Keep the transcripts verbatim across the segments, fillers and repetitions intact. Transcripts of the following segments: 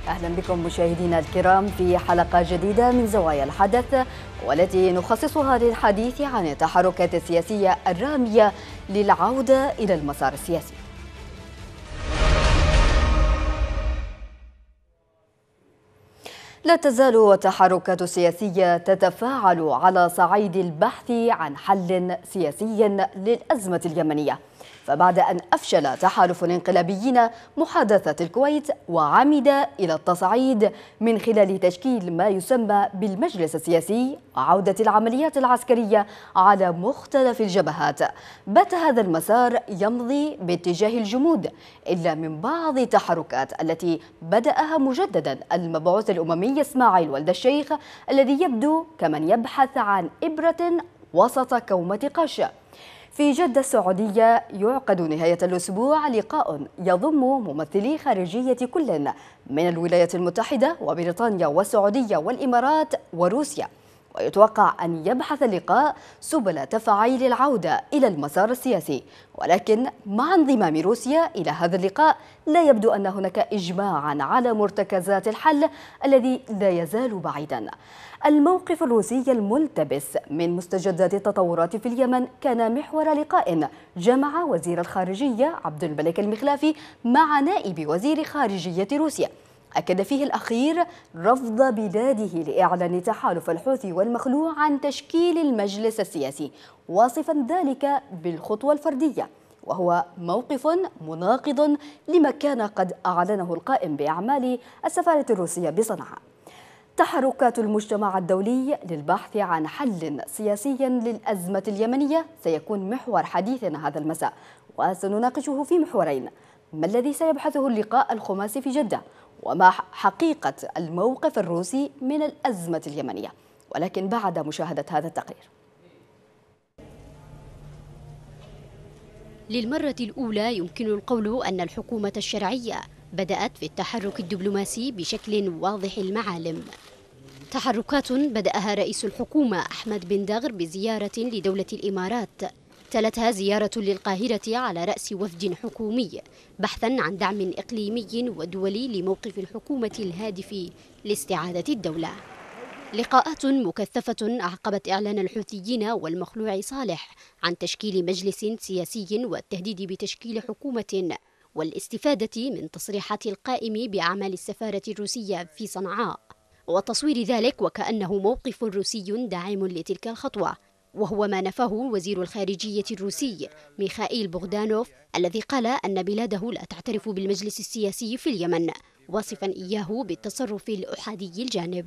أهلا بكم مشاهدينا الكرام في حلقة جديدة من زوايا الحدث، والتي نخصصها للحديث عن التحركات السياسية الرامية للعودة إلى المسار السياسي. لا تزال التحركات السياسية تتفاعل على صعيد البحث عن حل سياسي للأزمة اليمنية، فبعد أن أفشل تحالف الانقلابيين محادثة الكويت وعمد إلى التصعيد من خلال تشكيل ما يسمى بالمجلس السياسي وعودة العمليات العسكرية على مختلف الجبهات، بات هذا المسار يمضي باتجاه الجمود، إلا من بعض التحركات التي بدأها مجددا المبعوث الأممي إسماعيل ولد الشيخ، الذي يبدو كمن يبحث عن إبرة وسط كومة قش. في جدة السعودية يعقد نهاية الأسبوع لقاء يضم ممثلي خارجية كل من الولايات المتحدة وبريطانيا والسعودية والإمارات وروسيا، ويتوقع أن يبحث اللقاء سبل تفعيل العودة إلى المسار السياسي، ولكن مع انضمام روسيا إلى هذا اللقاء لا يبدو أن هناك إجماعا على مرتكزات الحل الذي لا يزال بعيدا. الموقف الروسي الملتبس من مستجدات التطورات في اليمن كان محور لقاء جمع وزير الخارجية عبد الملك المخلافي مع نائب وزير خارجية روسيا، أكد فيه الأخير رفض بلاده لإعلان تحالف الحوثي والمخلوع عن تشكيل المجلس السياسي، واصفا ذلك بالخطوة الفردية، وهو موقف مناقض لما كان قد أعلنه القائم بأعمال السفارة الروسية بصنعاء. تحركات المجتمع الدولي للبحث عن حل سياسي للأزمة اليمنية سيكون محور حديثنا هذا المساء، وسنناقشه في محورين: ما الذي سيبحثه اللقاء الخماسي في جدة؟ وما حقيقة الموقف الروسي من الأزمة اليمنية؟ ولكن بعد مشاهدة هذا التقرير. للمرة الأولى يمكن القول أن الحكومة الشرعية بدأت في التحرك الدبلوماسي بشكل واضح المعالم. تحركات بدأها رئيس الحكومة أحمد بن دغر بزيارة لدولة الإمارات، تلتها زيارة للقاهرة على رأس وفد حكومي بحثا عن دعم إقليمي ودولي لموقف الحكومة الهادف لاستعادة الدولة. لقاءات مكثفة أعقبت إعلان الحوثيين والمخلوع صالح عن تشكيل مجلس سياسي والتهديد بتشكيل حكومة، والاستفادة من تصريحات القائم بأعمال السفارة الروسية في صنعاء وتصوير ذلك وكأنه موقف روسي داعم لتلك الخطوة، وهو ما نفاه وزير الخارجية الروسي ميخائيل بوغدانوف الذي قال أن بلاده لا تعترف بالمجلس السياسي في اليمن، واصفا إياه بالتصرف الأحادي الجانب.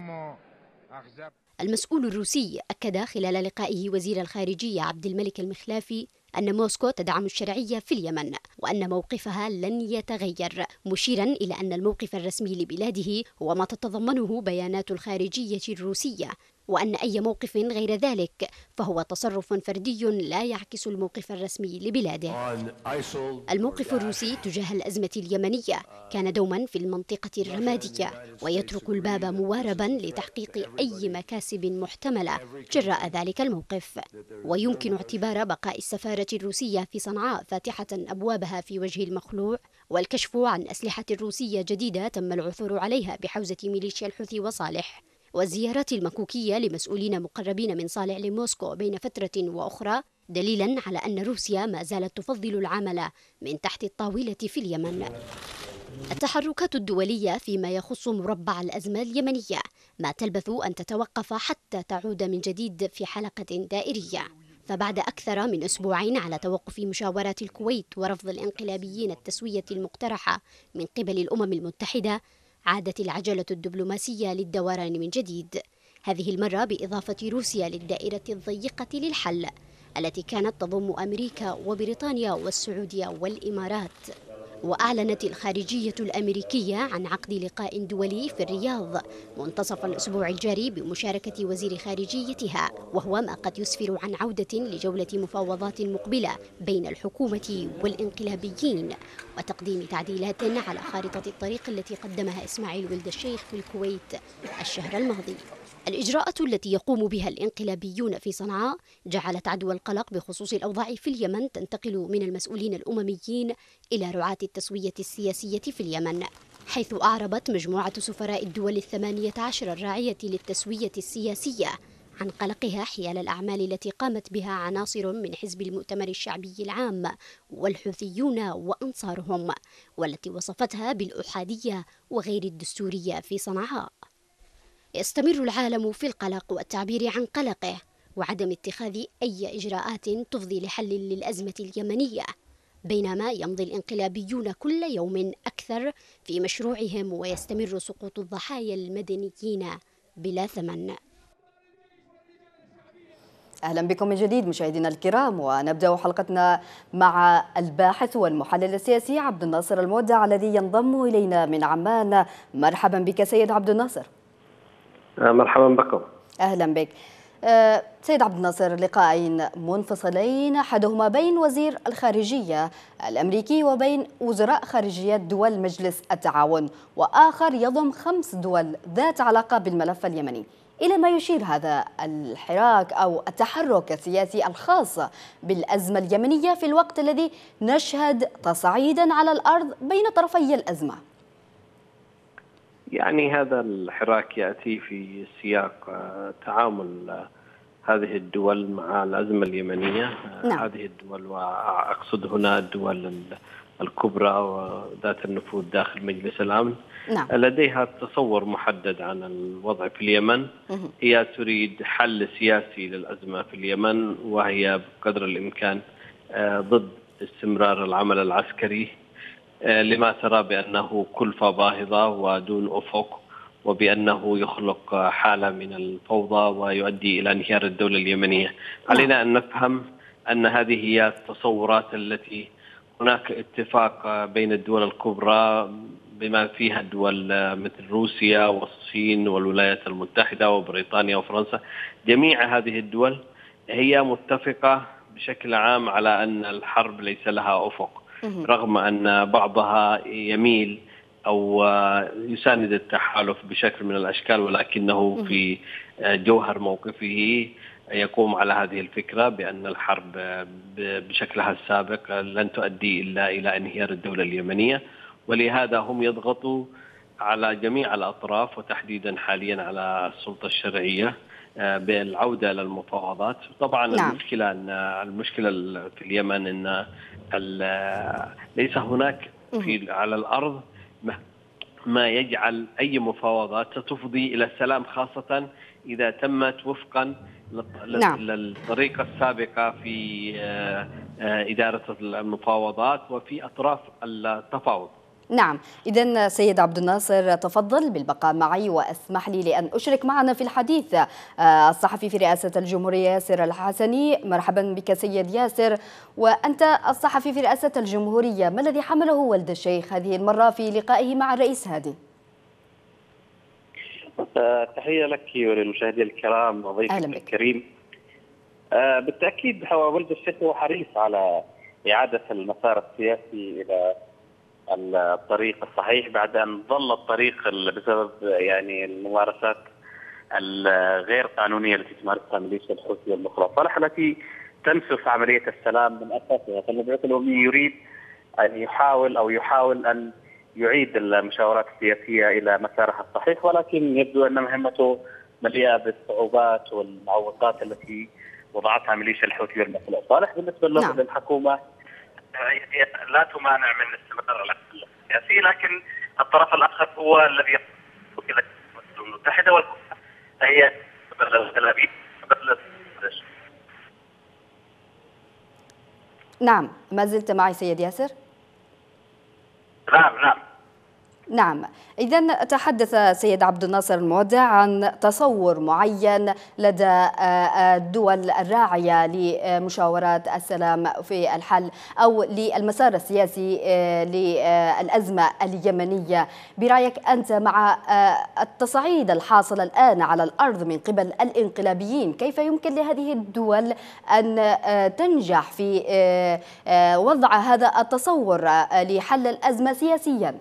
المسؤول الروسي أكد خلال لقائه وزير الخارجية عبد الملك المخلافي أن موسكو تدعم الشرعية في اليمن وأن موقفها لن يتغير، مشيرا إلى أن الموقف الرسمي لبلاده هو ما تتضمنه بيانات الخارجية الروسية، وأن أي موقف غير ذلك فهو تصرف فردي لا يعكس الموقف الرسمي لبلاده. الموقف الروسي تجاه الأزمة اليمنية كان دوما في المنطقة الرمادية، ويترك الباب مواربا لتحقيق أي مكاسب محتملة جراء ذلك الموقف، ويمكن اعتبار بقاء السفارة الروسية في صنعاء فاتحة أبوابها في وجه المخلوع والكشف عن أسلحة روسية جديدة تم العثور عليها بحوزة ميليشيا الحوثي وصالح، والزيارات المكوكية لمسؤولين مقربين من صالح لموسكو بين فترة وأخرى دليلا على أن روسيا ما زالت تفضل العمل من تحت الطاولة في اليمن. التحركات الدولية فيما يخص مربع الأزمة اليمنية ما تلبث أن تتوقف حتى تعود من جديد في حلقة دائرية، فبعد أكثر من أسبوعين على توقف مشاورات الكويت ورفض الانقلابيين التسوية المقترحة من قبل الأمم المتحدة، عادت العجلة الدبلوماسية للدوران من جديد، هذه المرة بإضافة روسيا للدائرة الضيقة للحل التي كانت تضم أمريكا وبريطانيا والسعودية والإمارات. وأعلنت الخارجية الأمريكية عن عقد لقاء دولي في الرياض منتصف الأسبوع الجاري بمشاركة وزير خارجيتها، وهو ما قد يسفر عن عودة لجولة مفاوضات مقبلة بين الحكومة والانقلابيين وتقديم تعديلات على خارطة الطريق التي قدمها إسماعيل ولد الشيخ في الكويت الشهر الماضي. الإجراءات التي يقوم بها الانقلابيون في صنعاء جعلت عدوى القلق بخصوص الأوضاع في اليمن تنتقل من المسؤولين الأمميين إلى رعاة التسوية السياسية في اليمن، حيث أعربت مجموعة سفراء الدول الثمانية عشر الراعية للتسوية السياسية عن قلقها حيال الأعمال التي قامت بها عناصر من حزب المؤتمر الشعبي العام والحوثيون وأنصارهم، والتي وصفتها بالأحادية وغير الدستورية في صنعاء. يستمر العالم في القلق والتعبير عن قلقه وعدم اتخاذ أي إجراءات تفضي لحل للأزمة اليمنية، بينما يمضي الانقلابيون كل يوم أكثر في مشروعهم ويستمر سقوط الضحايا المدنيين بلا ثمن. أهلا بكم من جديد مشاهدينا الكرام، ونبدأ حلقتنا مع الباحث والمحلل السياسي عبد الناصر المودع الذي ينضم إلينا من عمان. مرحبا بك سيد عبد الناصر. مرحبا بكم. أهلا بك سيد عبد الناصر. لقاءين منفصلين، أحدهما بين وزير الخارجية الأمريكي وبين وزراء خارجية دول مجلس التعاون، وآخر يضم خمس دول ذات علاقة بالملف اليمني. إلى ما يشير هذا الحراك أو التحرك السياسي الخاص بالأزمة اليمنية في الوقت الذي نشهد تصعيدا على الأرض بين طرفي الأزمة؟ يعني هذا الحراك يأتي في سياق تعامل هذه الدول مع الأزمة اليمنية. نعم. هذه الدول، وأقصد هنا الدول الكبرى وذات النفوذ داخل مجلس الأمن، نعم. لديها تصور محدد عن الوضع في اليمن. هي تريد حل سياسي للأزمة في اليمن، وهي بقدر الإمكان ضد استمرار العمل العسكري لما ترى بأنه كلفة باهظة ودون أفق، وبأنه يخلق حالة من الفوضى ويؤدي إلى انهيار الدولة اليمنية. علينا أن نفهم أن هذه هي التصورات التي هناك اتفاق بين الدول الكبرى بما فيها دول مثل روسيا والصين والولايات المتحدة وبريطانيا وفرنسا. جميع هذه الدول هي متفقة بشكل عام على أن الحرب ليس لها أفق، رغم أن بعضها يميل أو يساند التحالف بشكل من الأشكال، ولكنه في جوهر موقفه يقوم على هذه الفكرة بأن الحرب بشكلها السابق لن تؤدي إلا إلى انهيار الدولة اليمنية. ولهذا هم يضغطوا على جميع الأطراف، وتحديدا حاليا على السلطة الشرعية، بالعودة إلى المفاوضات. طبعا نعم. المشكلة أن المشكلة في اليمن أن ليس هناك في على الأرض ما يجعل أي مفاوضات تفضي إلى السلام، خاصة إذا تمت وفقا نعم. للطريقة السابقة في إدارة المفاوضات وفي أطراف التفاوض. نعم، إذن سيد عبد الناصر تفضل بالبقاء معي، واسمح لي لأن أشرك معنا في الحديث الصحفي في رئاسة الجمهورية ياسر الحسني. مرحبا بك سيد ياسر. وأنت الصحفي في رئاسة الجمهورية، ما الذي حمله ولد الشيخ هذه المرة في لقائه مع الرئيس هادي؟ تحية لك وللمشاهدين الكرام وضيفك الكريم. بالتأكيد هو ولد الشيخ هو حريص على إعادة المسار السياسي إلى الطريق الصحيح بعد أن ظل الطريق بسبب يعني الممارسات الغير قانونية التي تمارسها ميليشيا الحوثي والمخلصة التي تنسف عملية السلام من أساسها. فالمبعوث الأممي يريد أن يحاول أو يحاول أن يعيد المشاورات السياسية إلى مسارها الصحيح، ولكن يبدو أن مهمته مليئة بالصعوبات والمعوقات التي وضعتها ميليشيا الحوثي والمخلصة صالح. بالنسبة نعم. للحكومة لا تمانع من استمرار العمل السياسي، لكن الطرف الآخر هو الذي يقود إلى الأمم المتحدة والكفار هي الغلبية. نعم، ما زلت معي سيد ياسر؟ نعم نعم نعم، إذن تحدث سيد عبد الناصر المودع عن تصور معين لدى الدول الراعية لمشاورات السلام في الحل أو للمسار السياسي للأزمة اليمنية. برأيك أنت مع التصعيد الحاصل الآن على الأرض من قبل الانقلابيين، كيف يمكن لهذه الدول أن تنجح في وضع هذا التصور لحل الأزمة سياسياً؟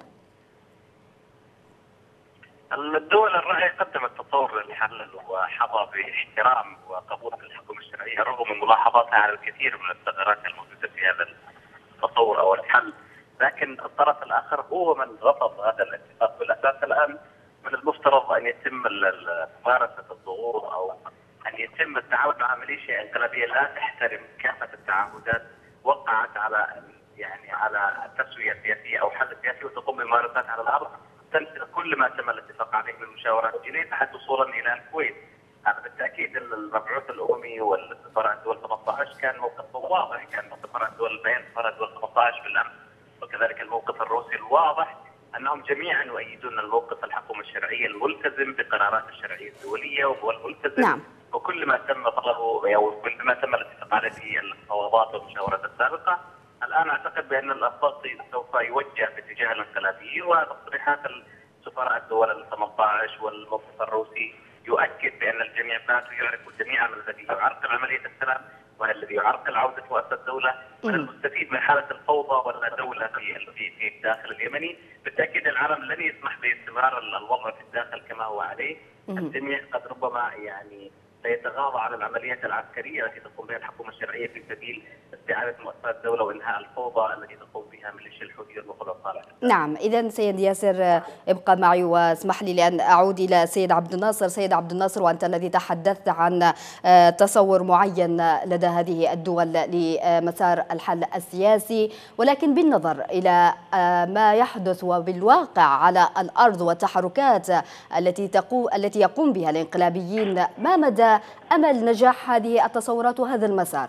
الدول الراعية قدمت تصور لحل وحظى باحترام وقبول الحكومة الشرعية رغم من ملاحظاتها على الكثير من الثغرات الموجودة في هذا التصور أو الحل، لكن ولكن الطرف الآخر هو من رفض هذا الاتفاق بالأساس. الآن من المفترض أن يتم ممارسة الضغوط أو أن يتم التعامل مع ميليشيا انقلابية لا تحترم كافة التعهدات وقعت على يعني على التسوية السياسية أو حل سياسي وتقوم بممارسات على الأرض تمثل كل ما تم الاتفاق عليه من مشاورات جنيف حتى وصولا إلى الكويت. هذا بالتأكيد أن المبعوث الأممي والسفراء الدول ثمانية عشر كان موقفهم واضح، كان سفراء الدول بين سفراء الدول ثمانية عشر بالأمس، وكذلك الموقف الروسي الواضح أنهم جميعا يؤيدون الموقف الحكومة الشرعية الملتزم بقرارات الشرعية الدولية والملتزم نعم. وكل ما تم طلبه أو كل ما تم الاتفاق عليه في المفاوضات والمشاورات السابقة. الآن أعتقد بأن الضغط سوف يوجه باتجاه الانقلابيين، وتصريحات السفراء الدول ال ثمانية عشر والموقف الروسي يؤكد بأن الجميع باتوا يعرفوا جميعا من الذي يعرقل عملية السلام والذي يعرقل عودة مؤسسة الدولة، من المستفيد من حالة الفوضى والدولة في في الداخل اليمني. بالتأكيد العالم لن يسمح باستمرار الوضع في الداخل كما هو عليه. الجميع قد ربما يعني سيتغاضى عن العمليات العسكرية التي تقوم بها الحكومة الشرعية في سبيل استعادة مؤسسات الدولة وإنهاء الفوضى التي تقوم بها ميليشيا الحوثي والمخلص صالح. نعم، إذا سيد ياسر ابقى معي واسمح لي لأن أعود إلى سيد عبد الناصر. سيد عبد الناصر، وأنت الذي تحدثت عن تصور معين لدى هذه الدول لمسار الحل السياسي، ولكن بالنظر إلى ما يحدث وبالواقع على الأرض والتحركات التي تقوم التي يقوم بها الانقلابيين، ما مدى أمل نجاح هذه التصورات وهذا المسار؟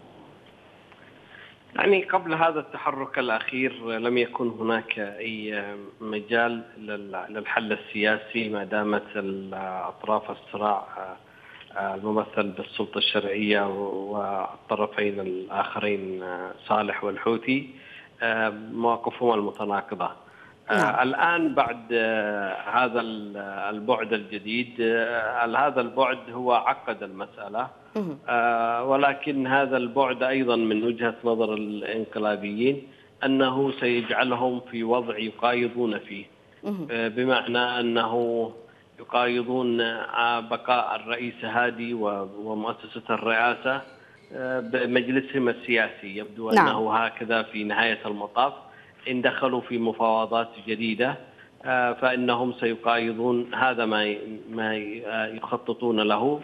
يعني قبل هذا التحرك الأخير لم يكن هناك أي مجال للحل السياسي ما دامت أطراف الصراع الممثل بالسلطة الشرعية والطرفين الآخرين صالح والحوثي مواقفهما المتناقضة. نعم. الآن بعد هذا البعد الجديد، هذا البعد هو عقد المسألة، ولكن هذا البعد أيضا من وجهة نظر الانقلابيين أنه سيجعلهم في وضع يقايضون فيه، بمعنى أنه يقايضون بقاء الرئيس هادي ومؤسسة الرئاسة بمجلسهم السياسي. يبدو أنه هكذا في نهاية المطاف إن دخلوا في مفاوضات جديدة فإنهم سيقايضون، هذا ما ما يخططون له.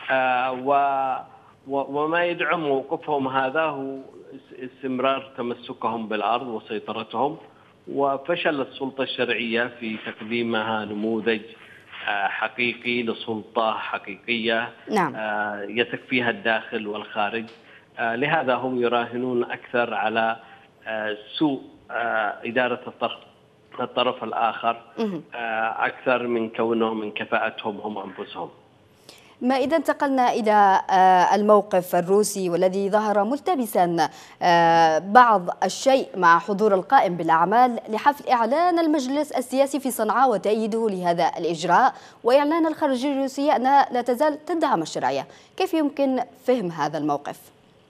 وما يدعم موقفهم هذا هو استمرار تمسكهم بالأرض وسيطرتهم وفشل السلطة الشرعية في تقديمها نموذج حقيقي لسلطة حقيقية. نعم. يتكفيها الداخل والخارج. لهذا هم يراهنون أكثر على سوء إدارة الطرف الطرف الآخر أكثر من كونهم من كفاءتهم هم أنفسهم. ما إذا انتقلنا إلى الموقف الروسي والذي ظهر ملتبسا بعض الشيء مع حضور القائم بالأعمال لحفل إعلان المجلس السياسي في صنعاء وتأييده لهذا الإجراء، وإعلان الخارجية الروسية أنها لا تزال تدعم الشرعية. كيف يمكن فهم هذا الموقف؟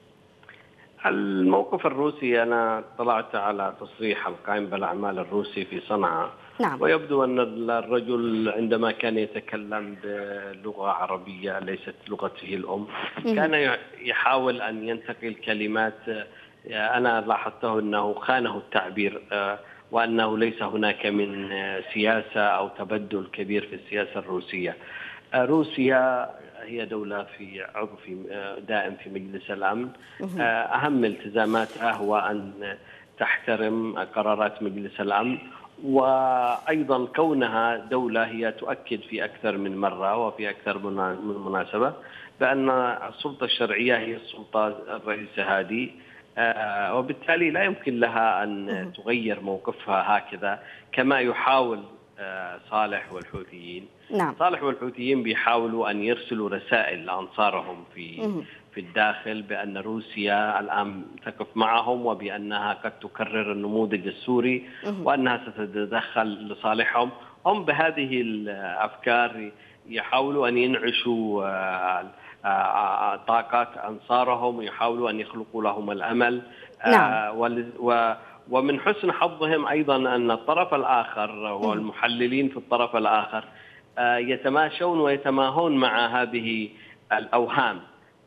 الموقف الروسي، أنا طلعت على تصريح القائم بالأعمال الروسي في صنعاء. نعم. ويبدو أن الرجل عندما كان يتكلم بلغة عربية ليست لغته الأم كان يحاول أن ينتقل كلمات أنا لاحظته أنه خانه التعبير، وأنه ليس هناك من سياسة أو تبدل كبير في السياسة الروسية. روسيا هي دولة في عضو في دائم في مجلس الأمن. أهم التزاماتها هو أن تحترم قرارات مجلس الأمن، وأيضا كونها دولة هي تؤكد في أكثر من مرة وفي أكثر من مناسبة بأن السلطة الشرعية هي السلطة الرئيس هادي، وبالتالي لا يمكن لها أن تغير موقفها هكذا كما يحاول صالح والحوثيين. نعم. صالح والحوثيين بيحاولوا أن يرسلوا رسائل لأنصارهم في في الداخل بأن روسيا الآن تقف معهم وبأنها قد تكرر النموذج السوري وأنها ستتدخل لصالحهم. هم بهذه الأفكار يحاولوا أن ينعشوا طاقات أنصارهم، يحاولوا أن يخلقوا لهم الأمل. نعم. ومن حسن حظهم أيضا أن الطرف الآخر والمحللين في الطرف الآخر يتماشون ويتماهون مع هذه الأوهام.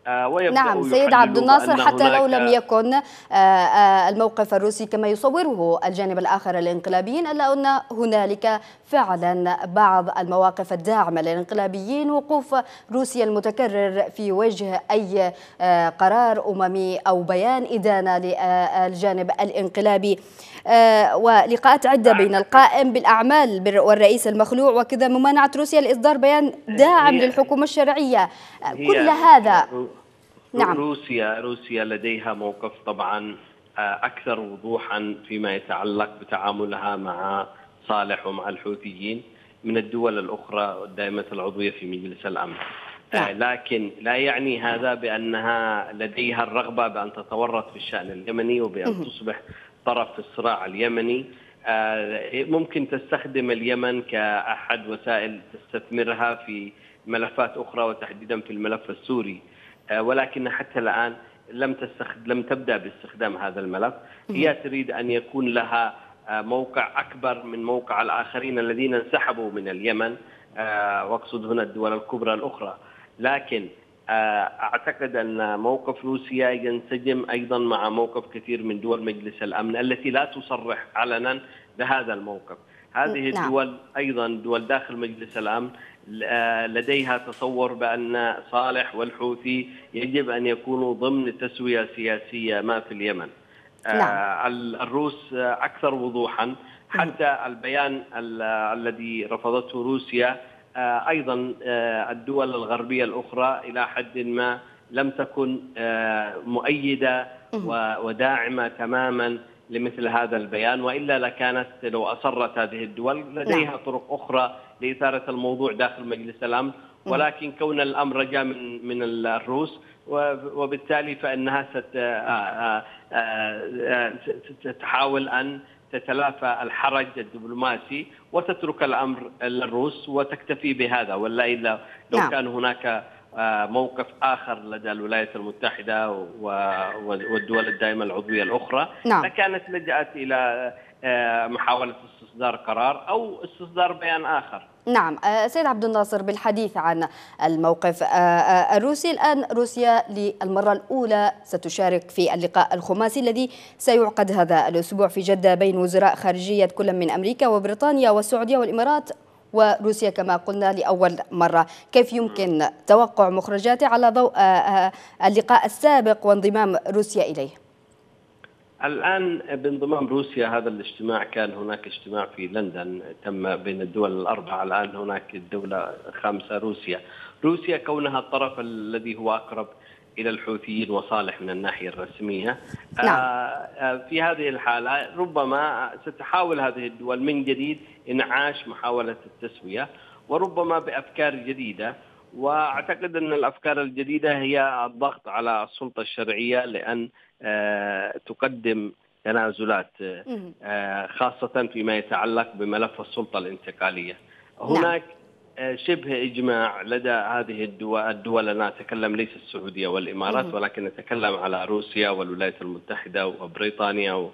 نعم سيد عبد الناصر، حتى لو لم يكن الموقف الروسي كما يصوره الجانب الآخر الانقلابيين، إلا أن هنالك فعلا بعض المواقف الداعمة للانقلابيين، وقوف روسيا المتكرر في وجه أي قرار أممي أو بيان إدانة للجانب الانقلابي، ولقاءات عدة بين القائم بالأعمال والرئيس المخلوع وكذا، ممانعة روسيا لإصدار بيان داعم للحكومة الشرعية. كل هذا نعم. روسيا روسيا لديها موقف طبعا أكثر وضوحا فيما يتعلق بتعاملها مع صالح ومع الحوثيين من الدول الأخرى الدائمة العضوية في مجلس الأمن. نعم. لكن لا يعني هذا بأنها لديها الرغبة بأن تتورط في الشأن اليمني وبأن تصبح طرف في الصراع اليمني. ممكن تستخدم اليمن كأحد وسائل تستثمرها في ملفات أخرى وتحديدا في الملف السوري، ولكن حتى الآن لم تستخد... لم تبدأ باستخدام هذا الملف. هي تريد أن يكون لها موقع أكبر من موقع الآخرين الذين انسحبوا من اليمن، واقصد هنا الدول الكبرى الأخرى. لكن أعتقد أن موقف روسيا ينسجم أيضا مع موقف كثير من دول مجلس الأمن التي لا تصرح علنا بهذا الموقف. هذه الدول أيضا دول داخل مجلس الأمن لديها تصور بأن صالح والحوثي يجب أن يكونوا ضمن تسوية سياسية ما في اليمن. نعم. الروس أكثر وضوحا، حتى البيان الذي رفضته روسيا أيضا الدول الغربية الأخرى إلى حد ما لم تكن مؤيدة وداعمة تماما لمثل هذا البيان، وإلا لكانت لو أصرت هذه الدول لديها طرق أخرى لإثارة الموضوع داخل مجلس الأمن، ولكن كون الأمر جاء من من الروس وبالتالي فإنها ستحاول أن تتلافى الحرج الدبلوماسي وتترك الأمر للروس وتكتفي بهذا، ولا إلا لو نعم. كان هناك موقف آخر لدى الولايات المتحدة والدول الدائمة العضوية الأخرى نعم. لكانت لجأت إلى محاولة استصدار قرار أو استصدار بيان آخر. نعم سيد عبد الناصر، بالحديث عن الموقف الروسي، الآن روسيا للمرة الأولى ستشارك في اللقاء الخماسي الذي سيعقد هذا الأسبوع في جدة بين وزراء خارجية كل من أمريكا وبريطانيا والسعودية والإمارات وروسيا كما قلنا لأول مرة. كيف يمكن توقع مخرجاته على ضوء اللقاء السابق وانضمام روسيا إليه؟ الآن بانضمام روسيا هذا الاجتماع، كان هناك اجتماع في لندن تم بين الدول الأربعة، الآن هناك الدولة الخامسة روسيا. روسيا كونها الطرف الذي هو أقرب إلى الحوثيين وصالح من الناحية الرسمية نعم. في هذه الحالة ربما ستحاول هذه الدول من جديد إنعاش محاولة التسوية، وربما بأفكار جديدة. وأعتقد أن الأفكار الجديدة هي الضغط على السلطة الشرعية لأن تقدم تنازلات خاصة فيما يتعلق بملف السلطة الانتقالية. هناك شبه إجماع لدى هذه الدول, الدول أنا أتكلم ليس السعودية والإمارات ولكن أتكلم على روسيا والولايات المتحدة وبريطانيا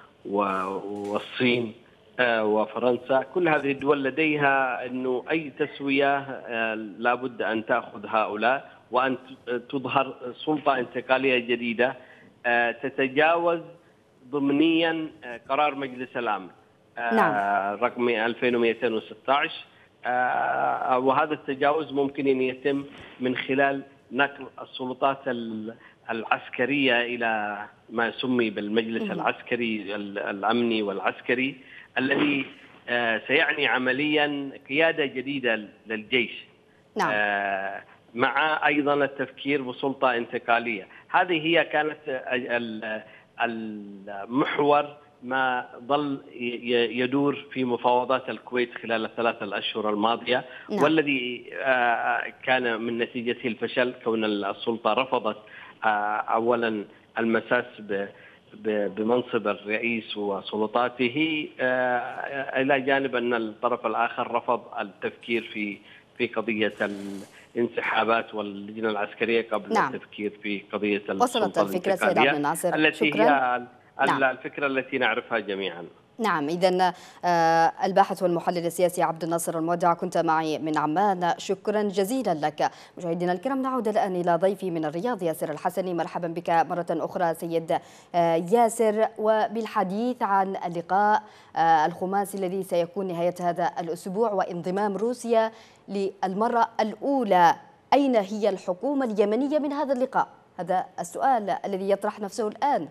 والصين وفرنسا. كل هذه الدول لديها أنه أي تسوية لابد أن تأخذ هؤلاء وأن تظهر سلطة انتقالية جديدة تتجاوز ضمنيا قرار مجلس الأمن نعم. رقم ألفين ومئتين وستة عشر، وهذا التجاوز ممكن أن يتم من خلال نقل السلطات العسكرية إلى ما سمي بالمجلس العسكري الأمني والعسكري، الذي سيعني عمليا قيادة جديدة للجيش نعم. مع أيضا التفكير بسلطة انتقالية. هذه هي كانت المحور ما ظل يدور في مفاوضات الكويت خلال الثلاثة الأشهر الماضية نعم. والذي كان من نتيجته الفشل، كون السلطة رفضت أولا المساس بمنصب الرئيس وسلطاته، إلى جانب أن الطرف الآخر رفض التفكير في في قضية الانسحابات واللجنة العسكرية قبل نعم. التفكير في قضية وصلت الفكرة سيد عبد الناصر. التي شكرا. هي نعم. الفكرة التي نعرفها جميعا. نعم، إذن الباحث والمحلل السياسي عبد الناصر المودع كنت معي من عمان، شكرا جزيلا لك. مشاهدينا الكرام، نعود الآن إلى ضيفي من الرياض ياسر الحسني. مرحبا بك مرة أخرى سيد ياسر، وبالحديث عن اللقاء الخماسي الذي سيكون نهاية هذا الأسبوع وانضمام روسيا للمرة الأولى. أين هي الحكومة اليمنية من هذا اللقاء؟ هذا السؤال الذي يطرح نفسه الآن.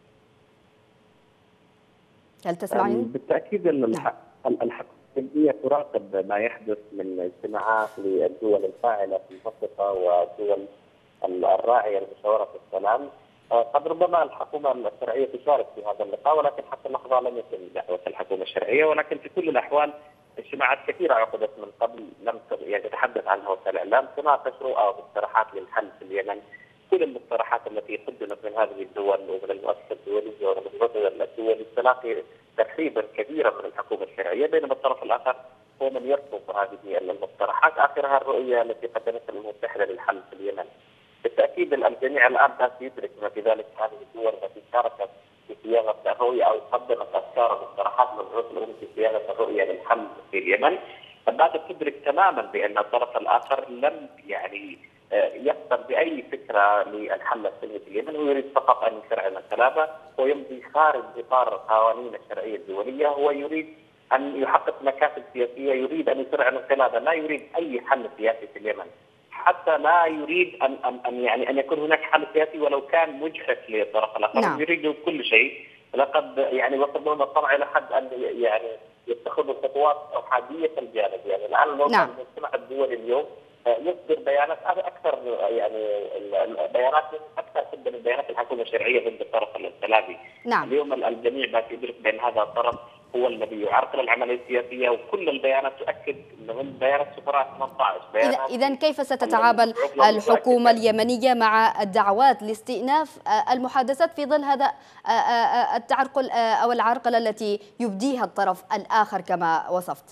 هل تسمعني؟ بالتأكيد أن الحكومة اليمنية تراقب ما يحدث من اجتماعات للدول الفاعلة في المنطقة والدول الراعية لمشاورة السلام. قد ربما الحكومة الشرعية تشارك في هذا اللقاء، ولكن حتى اللحظة لم يتم دعوة الحكومة الشرعية، ولكن في كل الأحوال اجتماعات كثيرة عقدت من قبل لم يعني تتحدث عنها وسائل الإعلام، تناقش رؤى ومقترحات للحل في اليمن. كل المقترحات التي قدمت من هذه الدول ومن المؤسسات الدولية ومن الدول تلاقي ترحيبا كبيرا من الحكومة الشرعية، بينما الطرف الآخر هو من يرفض هذه المقترحات، آخرها الرؤية التي قدمتها الأمم المتحدة للحل في اليمن. بالتأكيد الجميع الآن بات يدرك ما في ذلك هذه الدول التي شاركت في صياغة الرؤية أو قدمت أفكار ومقترحات من رؤوس الأمم في صياغة الرؤية للحل في اليمن، باتت تدرك تماما بأن الطرف الآخر لم يعني يقبل بأي فكرة للحل السلمي في اليمن، ويريد فقط أن يشرعن السلامة ويمضي خارج إطار القوانين الشرعية الدولية. هو يريد أن يحقق مكاسب سياسية، يريد أن يشرع السلامة، لا يريد أي حل سياسي في اليمن، حتى لا يريد أن أن أن يعني أن يكون هناك حل سياسي ولو كان مجحف للطرف الآخر. نعم. يريد كل شيء. لقد يعني وصل بهم الطمع إلى حد أن يعني يتخذوا خطوات أحادية الجانب. يعني الآن الوضع نعم. المجتمع الدولي اليوم يصدر بيانات اكثر، يعني البيانات اكثر حده من بيانات الحكومه الشرعيه ضد الطرف السلامي. نعم. اليوم الجميع بات يدرك بان هذا الطرف هو الذي يعرقل العمليه السياسيه، وكل البيانات تؤكد من بيانات سفراء ثمانية عشر بيانات. اذا كيف ستتعامل الحكومه اليمنيه مع الدعوات لاستئناف المحادثات في ظل هذا التعرقل او العرقله التي يبديها الطرف الاخر كما وصفت؟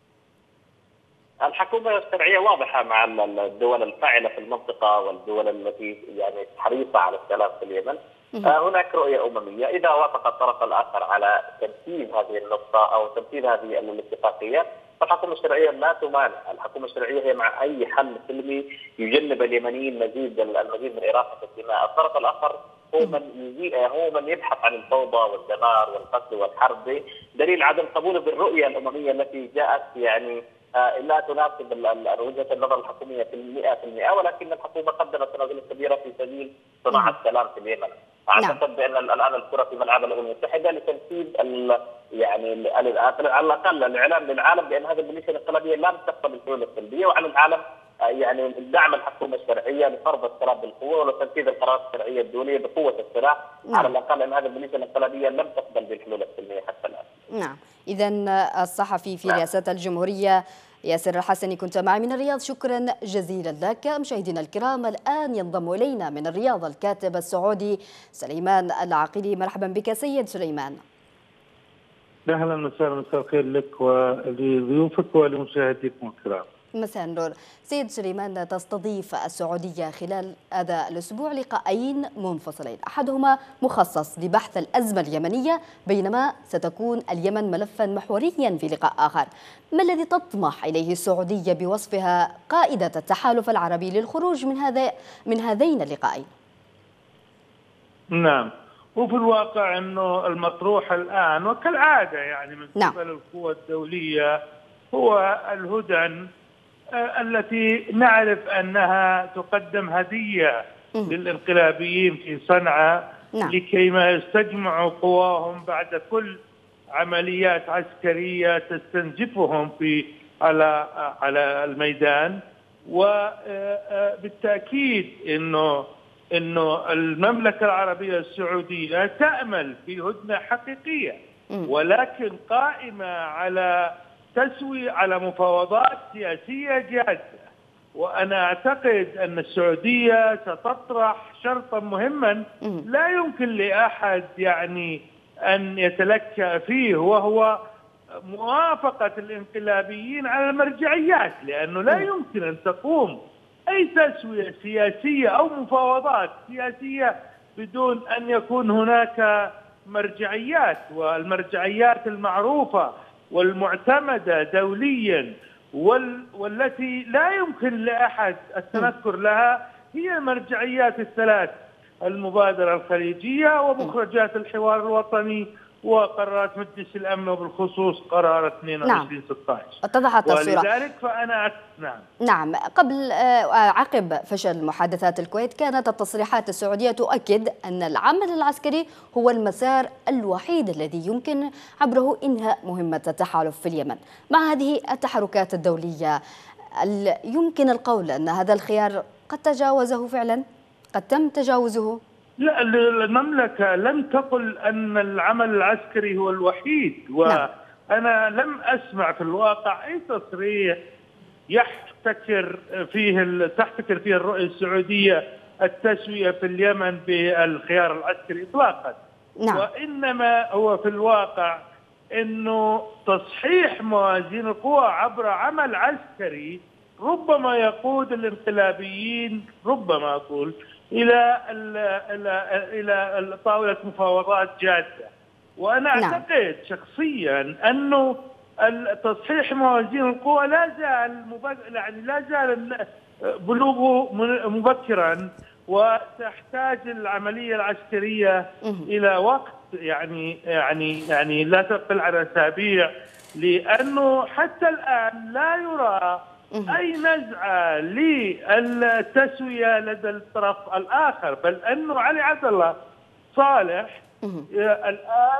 الحكومة الشرعية واضحة مع الدول الفاعلة في المنطقة والدول التي يعني حريصة على السلام في اليمن. هناك رؤية أممية، إذا وافق الطرف الآخر على تنفيذ هذه النقطة أو تنفيذ هذه الاتفاقية فالحكومة الشرعية لا تمانع. الحكومة الشرعية هي مع أي حل سلمي يجنب اليمنيين مزيد المزيد من إراقة الدماء. الطرف الآخر هو من هو من يبحث عن الفوضى والدمار والقتل والحرب، دليل عدم قبوله بالرؤية الأممية التي جاءت يعني لا تناسب وجهة النظر الحكومية في المئة في المئة، ولكن الحكومة قدمت تنازل كبيرة في سبيل صناعة السلام في اليمن. أعتقد بأن الآن الكرة في ملعب الأمم المتحدة لتنفيذ يعني على الأقل الإعلام للعالم بأن هذه الميليشيا الانقلابية لم تقبل الحلول السلبية، وعلى العالم يعني دعم الحكومة الشرعية لفرض السلام بالقوة ولتنفيذ القرارات الشرعية الدولية بقوة السلاح. على الأقل أن هذه الميليشيا الانقلابية لم تقبل بالحلول السلمية حتى الآن. نعم، إذا الصحفي في رئاسة الجمهورية ياسر الحسني كنت معي من الرياض، شكرا جزيلا لك. مشاهدينا الكرام، الآن ينضم إلينا من الرياض الكاتب السعودي سليمان العقيلي. مرحبا بك سيد سليمان. أهلا وسهلا، مساء الخير لك ولضيوفك ولمشاهديكم الكرام. مساء النور. سيد سليمان، تستضيف السعودية خلال هذا الأسبوع لقاءين منفصلين، أحدهما مخصص لبحث الأزمة اليمنية، بينما ستكون اليمن ملفا محوريا في لقاء آخر. ما الذي تطمح إليه السعودية بوصفها قائدة التحالف العربي للخروج من هذا من هذين اللقاءين؟ نعم، وفي الواقع أنه المطروح الآن وكالعادة يعني من نعم. قبل القوى الدولية هو الهدن التي نعرف أنها تقدم هدية م. للانقلابيين في صنعاء نعم. لكي ما يستجمعوا قواهم بعد كل عمليات عسكرية تستنزفهم في على على الميدان. وبالتأكيد إنه إنه المملكة العربية السعودية تأمل في هدنة حقيقية، م. ولكن قائمة على تسوي على مفاوضات سياسية جادة. وأنا أعتقد أن السعودية ستطرح شرطا مهما لا يمكن لأحد يعني أن يتلكأ فيه، وهو موافقة الانقلابيين على المرجعيات، لأنه لا يمكن أن تقوم أي تسوية سياسية أو مفاوضات سياسية بدون أن يكون هناك مرجعيات، والمرجعيات المعروفة والمعتمدة دوليا والتي لا يمكن لأحد التنكر لها هي المرجعيات الثلاث: المبادرة الخليجية ومخرجات الحوار الوطني وقرارات مجلس الأمن، وبالخصوص قرار اثنين وعشرين ستة عشر. اتضحت الصورة. ولذلك فأنا نعم نعم قبل عقب فشل محادثات الكويت كانت التصريحات السعودية تؤكد أن العمل العسكري هو المسار الوحيد الذي يمكن عبره إنهاء مهمة التحالف في اليمن. مع هذه التحركات الدولية يمكن القول أن هذا الخيار قد تجاوزه فعلا؟ قد تم تجاوزه؟ لا، المملكة لم تقل أن العمل العسكري هو الوحيد، وأنا لم أسمع في الواقع أي تصريح يحتكر فيه تحتكر فيه الرؤية السعودية التسوية في اليمن بالخيار العسكري إطلاقا. نعم. وإنما هو في الواقع أنه تصحيح موازين القوى عبر عمل عسكري ربما يقود الانقلابيين، ربما أقول، إلى إلى إلى طاولة مفاوضات جادة. وأنا نعم. أعتقد شخصيا أنه تصحيح موازين القوى لا زال يعني لا زال بلوغه مبكرا، وتحتاج العملية العسكرية إلى وقت يعني يعني يعني لا تقل عن أسابيع، لأنه حتى الآن لا يرى أي نزعة للتسوية لدى الطرف الآخر، بل أنه علي عبد الله صالح الآن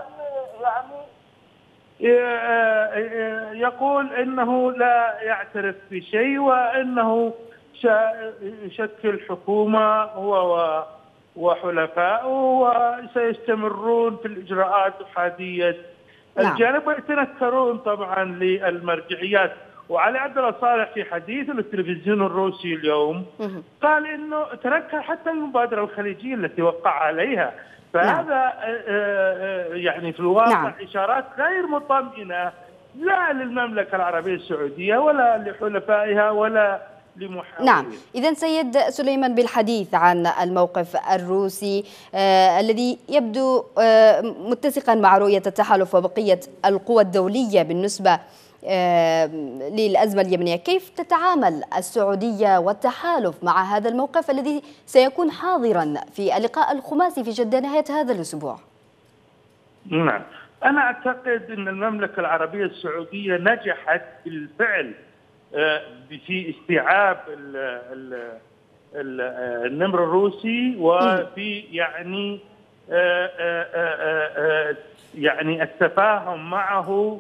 يعني يقول إنه لا يعترف بشيء، وإنه يشكل حكومة هو وحلفائه وسيستمرون في الإجراءات أحادية الجانب ويتنكرون طبعا للمرجعيات. وعلي عبد الله صالح في حديث للتلفزيون الروسي اليوم قال انه تنكر حتى المبادره الخليجيه التي وقع عليها، فهذا يعني في الواقع نعم. اشارات غير مطمئنه لا للمملكه العربيه السعوديه ولا لحلفائها ولا لمحاولين. نعم، إذا سيد سليمان بالحديث عن الموقف الروسي آه الذي يبدو آه متسقا مع رؤية التحالف وبقية القوى الدولية بالنسبة آه للأزمة اليمنية، كيف تتعامل السعودية والتحالف مع هذا الموقف الذي سيكون حاضرا في اللقاء الخماسي في جدة نهاية هذا الأسبوع؟ نعم، أنا أعتقد أن المملكة العربية السعودية نجحت بالفعل في استيعاب النمر الروسي وفي يعني يعني التفاهم معه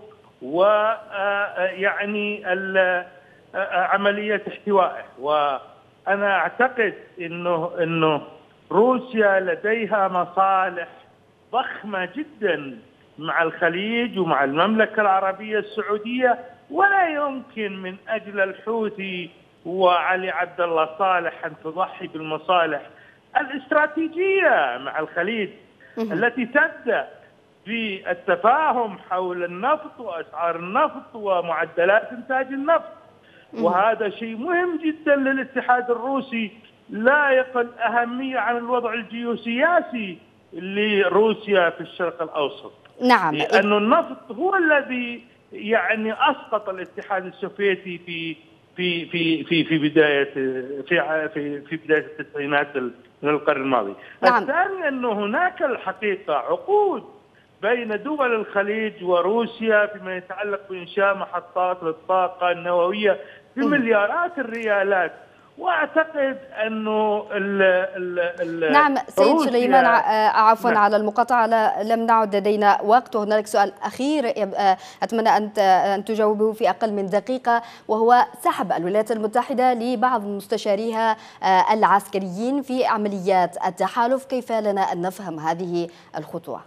ويعني عملية احتوائه. وأنا أعتقد إنه إنه روسيا لديها مصالح ضخمة جدا مع الخليج ومع المملكة العربية السعودية، ولا يمكن من أجل الحوثي وعلي عبد الله صالح أن تضحي بالمصالح الاستراتيجية مع الخليج التي تبدأ بالتفاهم حول النفط وأسعار النفط ومعدلات إنتاج النفط. وهذا شيء مهم جدا للاتحاد الروسي لا يقل أهمية عن الوضع الجيوسياسي لروسيا في الشرق الأوسط. نعم، لأن النفط هو الذي يعني أسقط الاتحاد السوفيتي في في في في في بداية في في في بداية التسعينات من القرن الماضي. نعم. الثاني أنه هناك الحقيقة عقود بين دول الخليج وروسيا فيما يتعلق بإنشاء محطات للطاقة النووية بمليارات الريالات. واعتقد انه ال ال ال نعم سيد سليمان، عفوا نعم. على المقاطعه، لم نعد لدينا وقت، وهنالك سؤال اخير اتمنى ان ان تجاوبه في اقل من دقيقه، وهو سحب الولايات المتحده لبعض مستشاريها العسكريين في عمليات التحالف. كيف لنا ان نفهم هذه الخطوه؟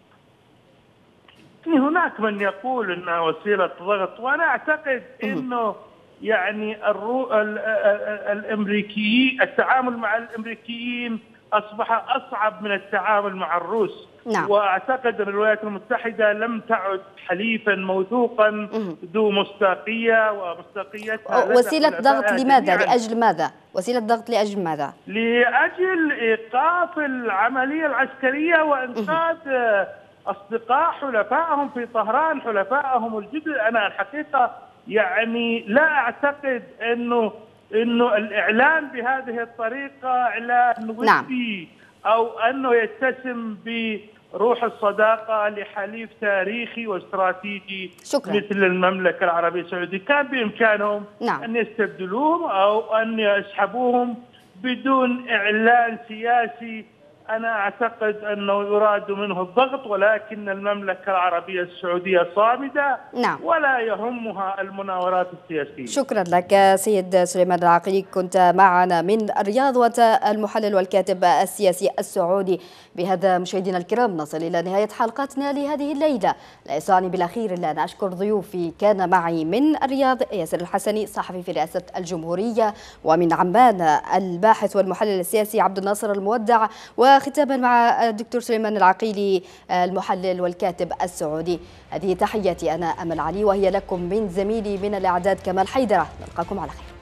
هناك من يقول انها وسيله ضغط، وانا اعتقد انه يعني الرو... الامريكيين التعامل مع الامريكيين اصبح اصعب من التعامل مع الروس. نعم. واعتقد ان الولايات المتحده لم تعد حليفا موثوقا ذو مصداقيه، ومصداقيتها وسيله ضغط لماذا؟ لاجل ماذا؟ وسيله ضغط لاجل ماذا؟ لاجل ايقاف العمليه العسكريه وانقاذ أصدقاء حلفائهم في طهران، حلفائهم الجدد. أنا الحقيقة يعني لا أعتقد أنه أنه الإعلان بهذه الطريقة إعلان ودي نعم. أو أنه يتسم بروح الصداقة لحليف تاريخي واستراتيجي شكرا. مثل المملكة العربية السعودية. كان بإمكانهم نعم. أن يستبدلوهم أو أن يسحبوهم بدون إعلان سياسي. أنا أعتقد أنه يراد منه الضغط، ولكن المملكة العربية السعودية صامدة نعم. ولا يهمها المناورات السياسية. شكرا لك سيد سليمان العقيلي، كنت معنا من الرياض وأنت المحلل والكاتب السياسي السعودي. بهذا مشاهدينا الكرام نصل إلى نهاية حلقتنا لهذه الليلة. لا يسعني بالأخير إلا أن أشكر ضيوفي. كان معي من الرياض ياسر الحسني صحفي في رئاسة الجمهورية، ومن عمان الباحث والمحلل السياسي عبد الناصر المودع، وختاما مع الدكتور سليمان العقيلي المحلل والكاتب السعودي. هذه تحياتي، أنا أمل علي، وهي لكم من زميلي من الإعداد كمال حيدرة. نلقاكم على خير.